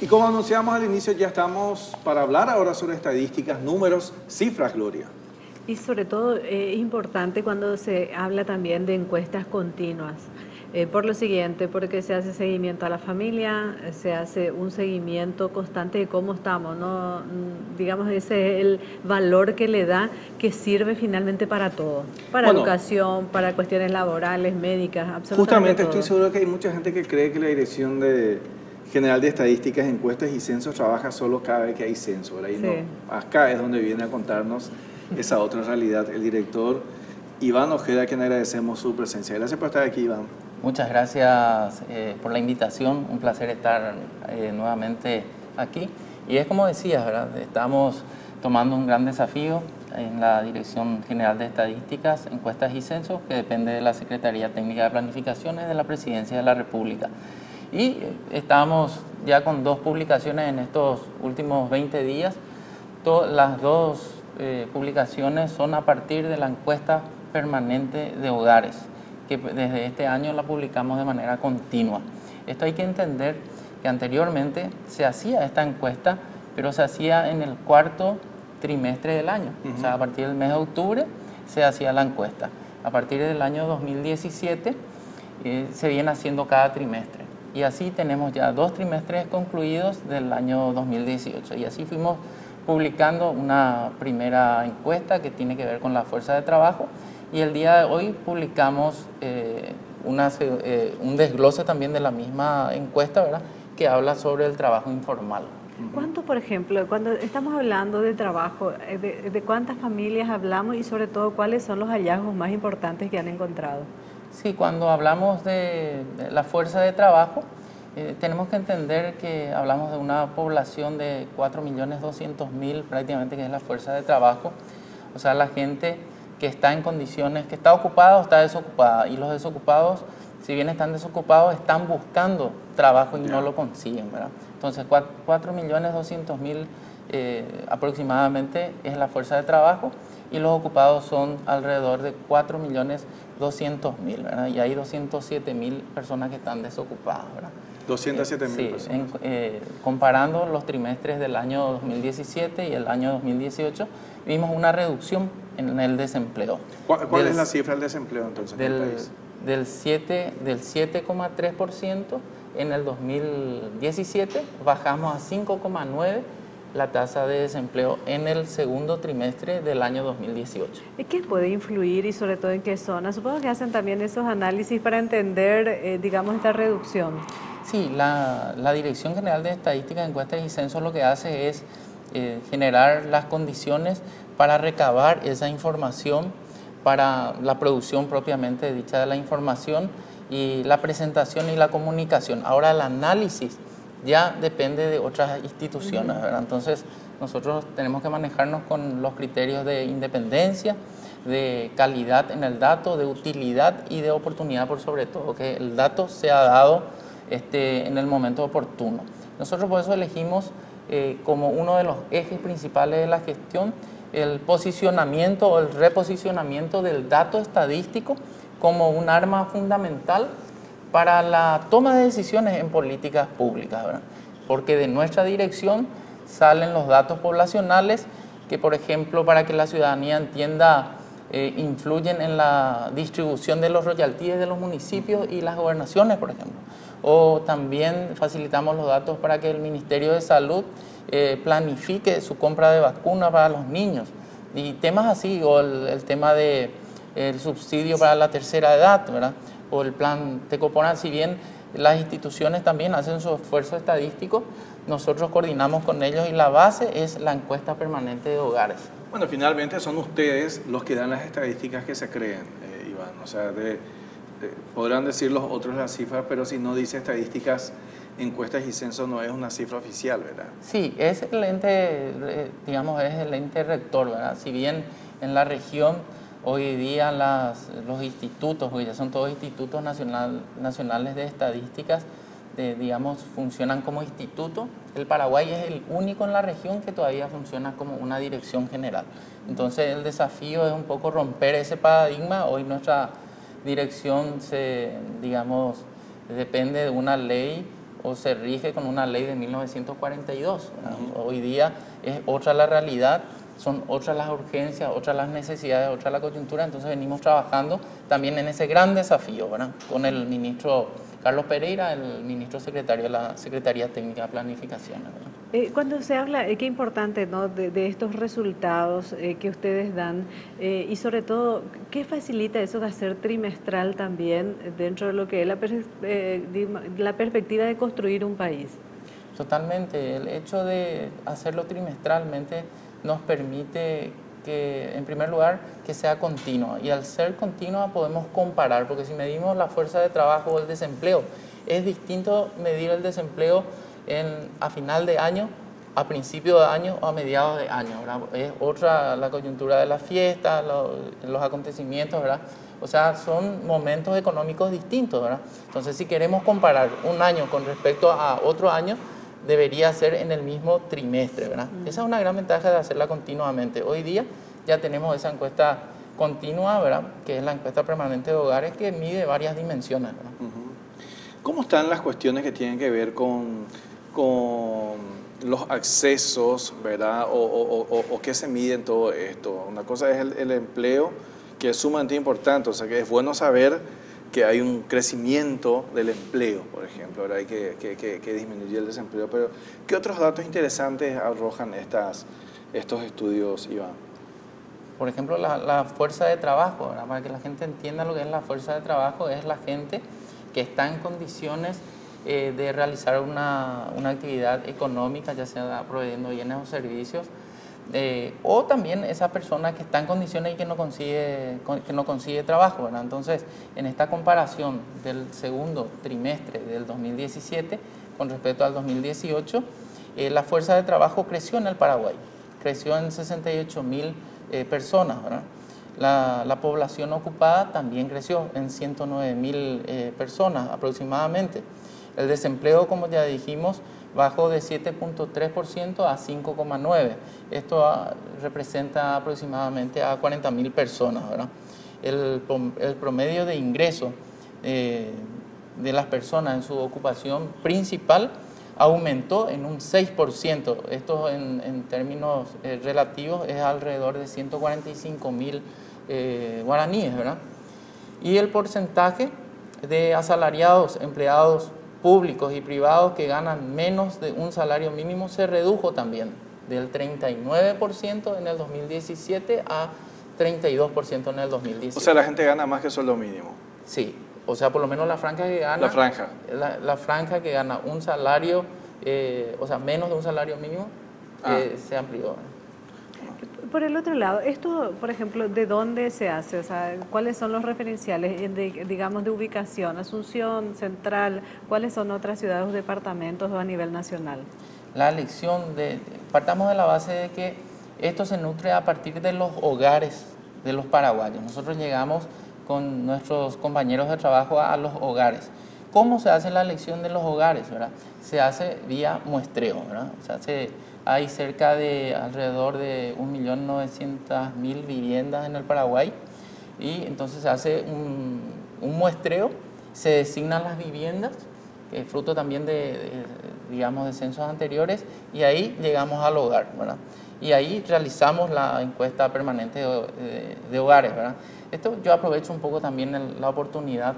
Y como anunciamos al inicio, ya estamos para hablar ahora sobre estadísticas, números, cifras, Gloria. Y sobre todo es importante cuando se habla también de encuestas continuas. Por lo siguiente, porque se hace seguimiento a la familia, se hace un seguimiento constante de cómo estamos, ¿no? Digamos, ese es el valor que le da, que sirve finalmente para todo, para educación, para cuestiones laborales, médicas, absolutamente justamente todo. estoy seguro que hay mucha gente que cree que la Dirección General de Estadísticas, Encuestas y Censos trabaja solo cada vez que hay censo, ¿verdad? Y Sí. no, acá es donde viene a contarnos esa otra realidad. El director Iván Ojeda, a quien agradecemos su presencia. Gracias por estar aquí, Iván. Muchas gracias por la invitación, un placer estar nuevamente aquí. Y es como decías, ¿verdad? Estamos tomando un gran desafío en la Dirección General de Estadísticas, Encuestas y Censos, que depende de la Secretaría Técnica de Planificaciones de la Presidencia de la República. Y estamos ya con 2 publicaciones en estos últimos 20 días. Las 2 publicaciones son a partir de la encuesta permanente de hogares, que desde este año la publicamos de manera continua. Esto hay que entender que anteriormente se hacía esta encuesta, pero se hacía en el 4º trimestre del año. O sea, a partir del mes de octubre se hacía la encuesta. A partir del año 2017 se viene haciendo cada trimestre. Y así tenemos ya 2 trimestres concluidos del año 2018. Y así fuimos publicando una primera encuesta que tiene que ver con la fuerza de trabajo. Y el día de hoy publicamos un desglose también de la misma encuesta, ¿verdad?, que habla sobre el trabajo informal. ¿Cuánto, por ejemplo, cuando estamos hablando de trabajo, de cuántas familias hablamos y sobre todo cuáles son los hallazgos más importantes que han encontrado? Sí, cuando hablamos de la fuerza de trabajo, tenemos que entender que hablamos de una población de 4.200.000 prácticamente, que es la fuerza de trabajo. O sea, la gente que está en condiciones, que está ocupada o está desocupada. Y los desocupados, si bien están desocupados, están buscando trabajo y no lo consiguen, ¿verdad? Entonces, 4.200.000 aproximadamente es la fuerza de trabajo, y los ocupados son alrededor de 4.200.000, ¿verdad? Y hay 207.000 personas que están desocupadas, ¿verdad? 207.000 personas. Comparando los trimestres del año 2017 y el año 2018, vimos una reducción en el desempleo. ¿Cuál es la cifra del desempleo entonces en el país? Del 7,3% en el 2017, bajamos a 5,9% la tasa de desempleo en el 2º trimestre del año 2018. ¿Qué puede influir y sobre todo en qué zona? Supongo que hacen también esos análisis para entender, digamos, esta reducción. Sí, la Dirección General de Estadísticas, Encuestas y Censos lo que hace es generar las condiciones para recabar esa información, para la producción propiamente dicha de la información y la presentación y la comunicación. Ahora el análisis ya depende de otras instituciones, ¿verdad? Entonces nosotros tenemos que manejarnos con los criterios de independencia, de calidad en el dato, de utilidad y de oportunidad por sobre todo, que el dato sea dado en el momento oportuno. Nosotros por eso elegimos como uno de los ejes principales de la gestión el posicionamiento o el reposicionamiento del dato estadístico como un arma fundamental para la toma de decisiones en políticas públicas, ¿verdad? Porque de nuestra dirección salen los datos poblacionales que, por ejemplo, para que la ciudadanía entienda, influyen en la distribución de los royalties de los municipios y las gobernaciones, por ejemplo. O también facilitamos los datos para que el Ministerio de Salud planifique su compra de vacunas para los niños. Y temas así, o el tema del subsidio para la tercera edad, ¿verdad?, o el plan Tecopona. Si bien las instituciones también hacen su esfuerzo estadístico, nosotros coordinamos con ellos y la base es la encuesta permanente de hogares. Bueno, finalmente son ustedes los que dan las estadísticas que se creen, Iván. O sea, podrán decir los otros las cifras, pero si no dice estadísticas, encuestas y censos, no es una cifra oficial, ¿verdad? Sí, es el ente, digamos, es el ente rector, ¿verdad? Si bien en la región hoy día los institutos, porque ya son todos institutos nacionales de estadísticas, digamos, funcionan como instituto. El Paraguay es el único en la región que todavía funciona como una dirección general. Entonces el desafío es un poco romper ese paradigma. Hoy nuestra dirección digamos, depende de una ley o se rige con una ley de 1942. Hoy día es otra la realidad, son otras las urgencias, otras las necesidades, otra la coyuntura, entonces venimos trabajando también en ese gran desafío, ¿verdad? Con el ministro Carlos Pereira, el ministro secretario de la Secretaría Técnica de Planificación, ¿verdad? Cuando se habla, qué importante, ¿no?, de estos resultados que ustedes dan y sobre todo, ¿qué facilita eso de hacer trimestral también dentro de lo que es la perspectiva de construir un país? Totalmente, el hecho de hacerlo trimestralmente nos permite que, en primer lugar, que sea continua, y al ser continua podemos comparar, porque si medimos la fuerza de trabajo o el desempleo, es distinto medir el desempleo a final de año, a principio de año o a mediados de año, ¿verdad? Es otra la coyuntura de las fiestas, los acontecimientos, ¿verdad? O sea, son momentos económicos distintos, ¿verdad? Entonces, si queremos comparar un año con respecto a otro año, debería ser en el mismo trimestre, ¿verdad? Esa es una gran ventaja de hacerla continuamente. Hoy día ya tenemos esa encuesta continua, ¿verdad?, que es la encuesta permanente de hogares, que mide varias dimensiones, ¿verdad? ¿Cómo están las cuestiones que tienen que ver con los accesos, ¿verdad? O qué se mide en todo esto? Una cosa es el empleo, que es sumamente importante, o sea que es bueno saber que hay un crecimiento del empleo, por ejemplo, ¿verdad? Hay que disminuir el desempleo, pero ¿qué otros datos interesantes arrojan estos estudios, Iván? Por ejemplo, la fuerza de trabajo, ¿verdad? Para que la gente entienda lo que es la fuerza de trabajo, es la gente que está en condiciones de realizar una actividad económica, ya sea proveyendo bienes o servicios, o también esa persona que está en condiciones y que no consigue trabajo, ¿verdad? Entonces, en esta comparación del segundo trimestre del 2017 con respecto al 2018, la fuerza de trabajo creció en el Paraguay, creció en 68.000 personas, ¿verdad? La población ocupada también creció en 109.000 personas aproximadamente. El desempleo, como ya dijimos, bajó de 7.3% a 5.9%. Esto representa aproximadamente a 40.000 personas, ¿verdad? El promedio de ingreso de las personas en su ocupación principal aumentó en un 6%. Esto en términos relativos es alrededor de 145.000 guaraníes, ¿verdad? Y el porcentaje de asalariados, empleados públicos y privados que ganan menos de un salario mínimo se redujo también, del 39% en el 2017 a 32% en el 2017. O sea, la gente gana más que sueldo mínimo. Sí, o sea, por lo menos la franja que gana... La franja. La franja que gana un salario, o sea, menos de un salario mínimo, se amplió. Por el otro lado, esto, por ejemplo, ¿de dónde se hace? O sea, ¿cuáles son los referenciales, digamos, de ubicación? ¿Asunción, Central? ¿Cuáles son otras ciudades o departamentos o a nivel nacional? La elección partamos de la base de que esto se nutre a partir de los hogares de los paraguayos. Nosotros llegamos con nuestros compañeros de trabajo a los hogares. ¿Cómo se hace la elección de los hogares, verdad? Se hace vía muestreo, ¿verdad? O sea, hay cerca de alrededor de 1.900.000 viviendas en el Paraguay, y entonces se hace un muestreo, se designan las viviendas, fruto también digamos, de censos anteriores, y ahí llegamos al hogar, ¿verdad? Y ahí realizamos la encuesta permanente de hogares, ¿verdad? Esto yo aprovecho un poco también la oportunidad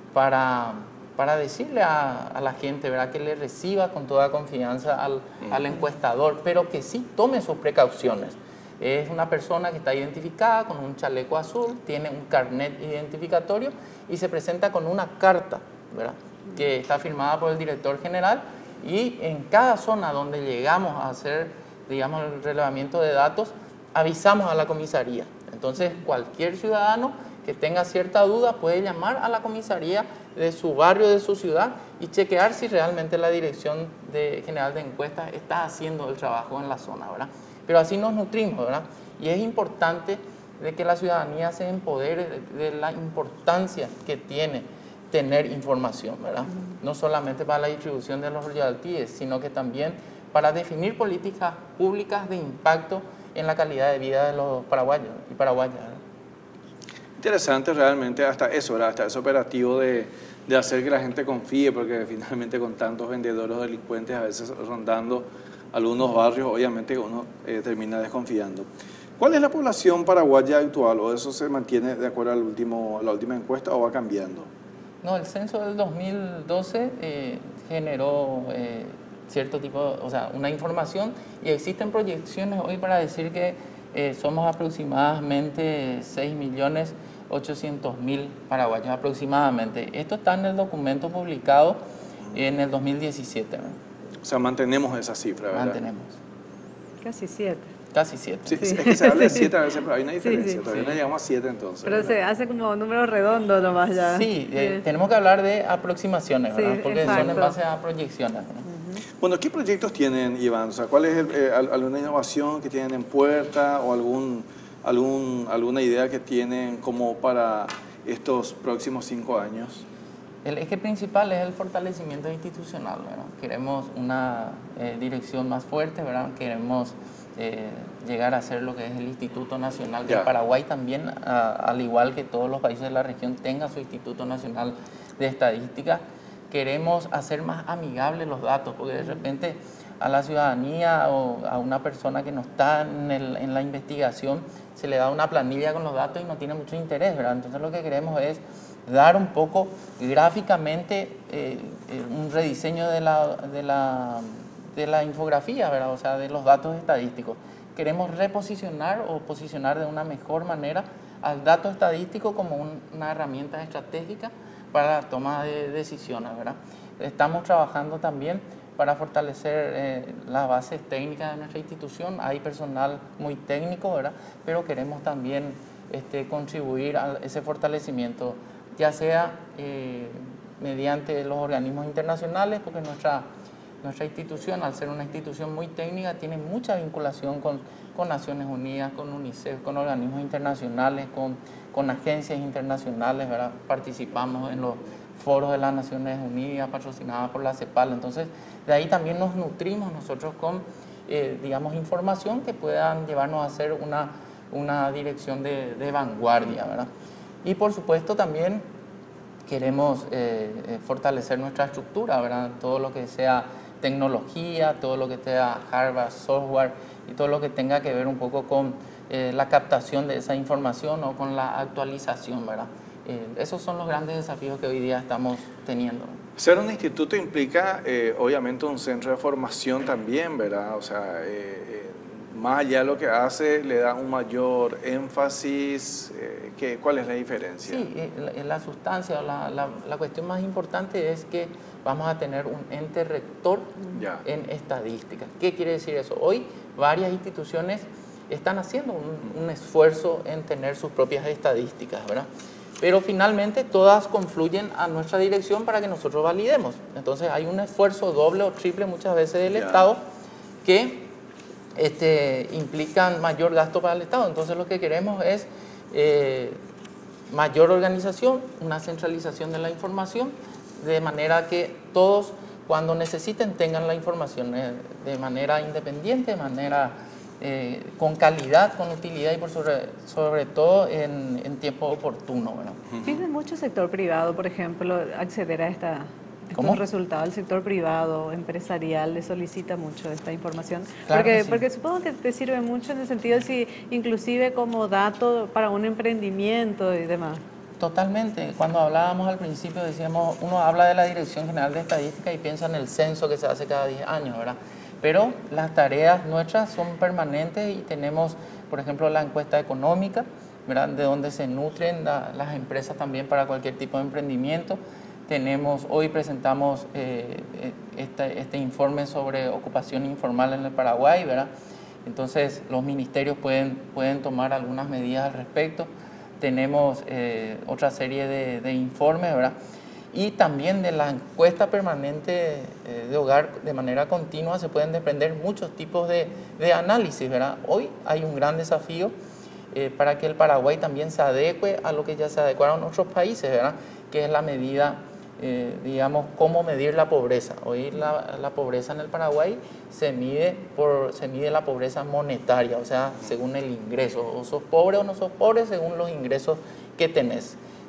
para decirle a la gente, ¿verdad?, que le reciba con toda confianza al encuestador, pero que sí tome sus precauciones. Es una persona que está identificada con un chaleco azul, tiene un carnet identificatorio y se presenta con una carta, ¿verdad?, que está firmada por el director general, y en cada zona donde llegamos a hacer, digamos, el relevamiento de datos, avisamos a la comisaría. Entonces, cualquier ciudadano que tenga cierta duda puede llamar a la comisaría de su barrio, de su ciudad, y chequear si realmente la Dirección General de Encuestas está haciendo el trabajo en la zona, ¿verdad? Pero así nos nutrimos, ¿verdad? Y es importante de que la ciudadanía se empodere de la importancia que tiene tener información, ¿verdad? No solamente para la distribución de los royalties, sino que también para definir políticas públicas de impacto en la calidad de vida de los paraguayos y paraguayas, ¿verdad? Interesante realmente hasta eso, ¿verdad? Hasta ese operativo de de hacer que la gente confíe, porque finalmente con tantos vendedores o delincuentes a veces rondando algunos barrios, obviamente uno termina desconfiando. ¿Cuál es la población paraguaya actual, o eso se mantiene de acuerdo a la última encuesta o va cambiando? No, el censo del 2012 generó cierto tipo, o sea, una información, y existen proyecciones hoy para decir que somos aproximadamente 6.800.000 paraguayos aproximadamente. Esto está en el documento publicado en el 2017, ¿no? O sea, mantenemos esa cifra, ¿verdad? Mantenemos. Casi 7. Casi 7. Sí, sí. Es que se habla de 7 a veces, pero hay una diferencia. Sí, Todavía no llegamos a 7 entonces. Pero ¿verdad? se hace como número redondo nomás ya. Sí, tenemos que hablar de aproximaciones, ¿verdad? Sí, porque exacto. son en base a proyecciones, ¿verdad? Bueno, ¿qué proyectos tienen, Iván? O sea, ¿cuál es alguna innovación que tienen en puerta o alguna idea que tienen como para estos próximos 5 años? El eje principal es el fortalecimiento institucional, ¿verdad? Queremos una dirección más fuerte, ¿verdad? Queremos llegar a ser lo que es el Instituto Nacional, que Paraguay también, al igual que todos los países de la región, tenga su Instituto Nacional de Estadística. Queremos hacer más amigables los datos, porque de repente a la ciudadanía o a una persona que no está en la investigación se le da una planilla con los datos y no tiene mucho interés, ¿verdad? Entonces lo que queremos es dar un poco gráficamente un rediseño de la infografía, ¿verdad? O sea, de los datos estadísticos. Queremos reposicionar o posicionar de una mejor manera al dato estadístico como una herramienta estratégica para la toma de decisiones, ¿verdad? Estamos trabajando también para fortalecer las bases técnicas de nuestra institución. Hay personal muy técnico, ¿verdad? Pero queremos también contribuir a ese fortalecimiento, ya sea mediante los organismos internacionales, porque nuestra institución, al ser una institución muy técnica, tiene mucha vinculación con Naciones Unidas, con UNICEF, con organismos internacionales, con agencias internacionales, ¿verdad? Participamos en los foros de las Naciones Unidas patrocinadas por la CEPAL. Entonces, de ahí también nos nutrimos nosotros con, digamos, información que puedan llevarnos a hacer una dirección de vanguardia, ¿verdad? Y por supuesto también queremos fortalecer nuestra estructura, ¿verdad? Todo lo que sea tecnología, todo lo que sea hardware, software y todo lo que tenga que ver un poco con la captación de esa información o con la actualización, ¿verdad? Esos son los grandes desafíos que hoy día estamos teniendo. Ser un instituto implica, obviamente, un centro de formación también, ¿verdad? O sea, más allá de lo que hace, le da un mayor énfasis. ¿Cuál es la diferencia? Sí, la sustancia, la cuestión más importante es que vamos a tener un ente rector en estadística. ¿Qué quiere decir eso? Hoy varias instituciones están haciendo un esfuerzo en tener sus propias estadísticas, ¿verdad? Pero finalmente todas confluyen a nuestra dirección para que nosotros validemos. Entonces hay un esfuerzo doble o triple muchas veces del Estado que implican mayor gasto para el Estado. Entonces lo que queremos es mayor organización, una centralización de la información, de manera que todos, cuando necesiten, tengan la información de manera independiente, de manera con calidad, con utilidad y sobre todo en tiempo oportuno, ¿verdad? Pide mucho el sector privado, por ejemplo, acceder a estos resultados. El sector privado, empresarial, le solicita mucho esta información. Claro porque supongo que te sirve mucho en el sentido, si inclusive como dato para un emprendimiento y demás. Totalmente. Cuando hablábamos al principio decíamos, uno habla de la Dirección General de Estadística y piensa en el censo que se hace cada 10 años, ¿verdad? Pero las tareas nuestras son permanentes y tenemos, por ejemplo, la encuesta económica, ¿verdad? De donde se nutren las empresas también para cualquier tipo de emprendimiento. Hoy presentamos este informe sobre ocupación informal en el Paraguay, ¿verdad? Entonces los ministerios pueden tomar algunas medidas al respecto. Tenemos otra serie de informes, ¿verdad? Y también de la encuesta permanente de hogar de manera continua se pueden desprender muchos tipos de análisis, ¿verdad? Hoy hay un gran desafío para que el Paraguay también se adecue a lo que ya se adecuaron otros países, ¿verdad? Que es la medida, digamos, cómo medir la pobreza. Hoy la pobreza en el Paraguay se mide la pobreza monetaria, o sea, según el ingreso. O sos pobre o no sos pobre según los ingresos que tenés.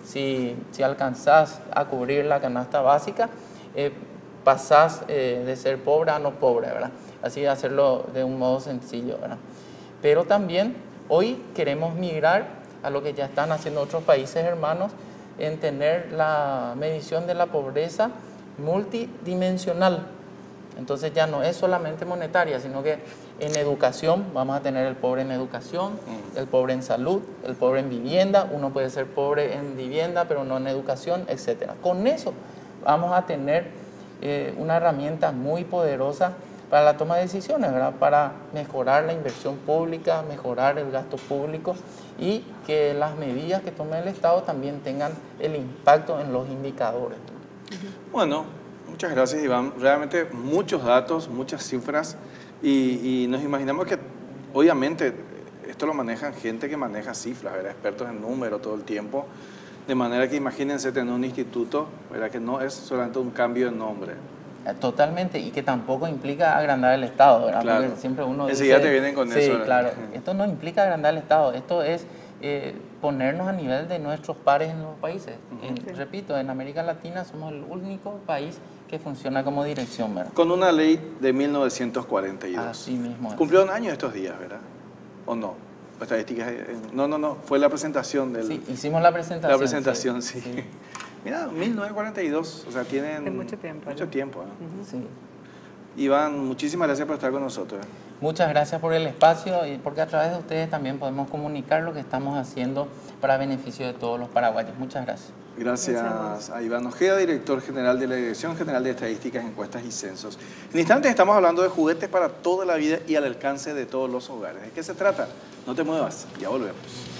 si alcanzás a cubrir la canasta básica, pasás de ser pobre a no pobre, ¿verdad? Así hacerlo de un modo sencillo, ¿verdad? Pero también hoy queremos migrar a lo que ya están haciendo otros países hermanos, en tener la medición de la pobreza multidimensional. Entonces ya no es solamente monetaria, sino que en educación vamos a tener el pobre en educación, el pobre en salud, el pobre en vivienda. Uno puede ser pobre en vivienda, pero no en educación, etc. Con eso vamos a tener una herramienta muy poderosa para la toma de decisiones, ¿verdad? Para mejorar la inversión pública, mejorar el gasto público y que las medidas que tome el Estado también tengan el impacto en los indicadores. Bueno, muchas gracias, Iván. Realmente muchos datos, muchas cifras y nos imaginamos que obviamente esto lo manejan gente que maneja cifras, ¿verdad? Expertos en números todo el tiempo, de manera que imagínense tener un instituto, ¿verdad? Que no es solamente un cambio de nombre. Totalmente, y que tampoco implica agrandar el Estado, ¿verdad? Claro. Porque siempre uno dice... Enseguida te vienen con eso. Sí, claro. Esto no implica agrandar el Estado, esto es ponernos a nivel de nuestros pares en los países. Repito, en América Latina somos el único país que funciona como dirección, ¿verdad? Con una ley de 1942. Así mismo. Cumplió un año estos días, ¿verdad? ¿O no? Estadísticas... No, fue la presentación del... Sí, hicimos la presentación. La presentación, sí. Mira, 1942, o sea, tienen... De mucho tiempo. Mucho tiempo, ¿no? Sí. Iván, muchísimas gracias por estar con nosotros. Muchas gracias por el espacio y porque a través de ustedes también podemos comunicar lo que estamos haciendo para beneficio de todos los paraguayos. Muchas gracias. Gracias a Iván Ojeda, director general de la Dirección General de Estadísticas, Encuestas y Censos. En instantes estamos hablando de juguetes para toda la vida y al alcance de todos los hogares. ¿De qué se trata? No te muevas, ya volvemos.